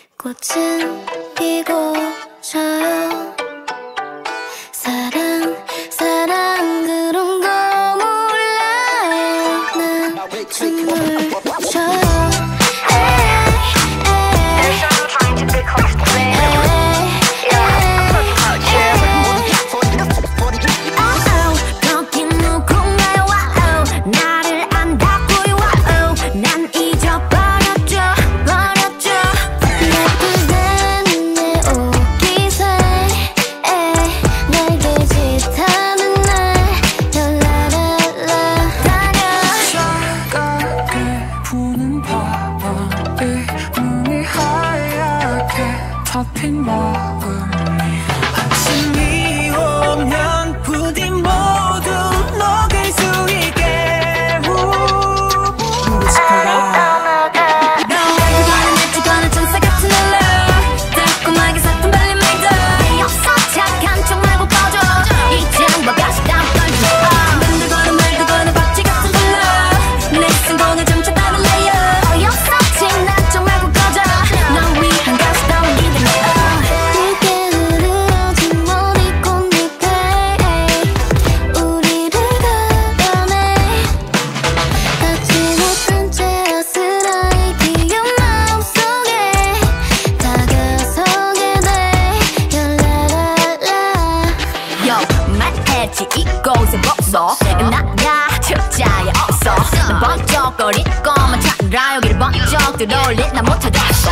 꽃은 피고 져요. 사랑 그런 거 몰라요. 난 춤을 춰요. 잡힌 마음이 아침이 오면 부디 모두 녹일 수 있게 누구 싶어라 널 찍어는 천사 같은 널 달콤하게 사탕 발린 메이드 없어 착한 척 말고 꺼져 이젠 뭐가시 땀 떨려 밴드 거는 말도 거는 박쥐 같은 불러 내 승공을 점차 다른 레이어 어이없어 지난 척 말고 꺼져 널 위한 가시 땀 이곳에 벗어 나야 철자에 없어 난 번쩍거릴 것만 찾느라 여기를 번쩍 들어올릴 난 못하겠어